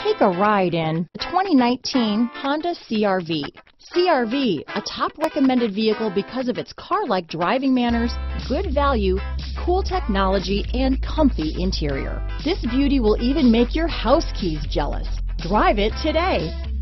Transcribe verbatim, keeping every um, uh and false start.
Take a ride in the twenty nineteen Honda C R V. C R V, a top recommended vehicle because of its car-like driving manners, good value, cool technology, and comfy interior. This beauty will even make your house keys jealous. Drive it today.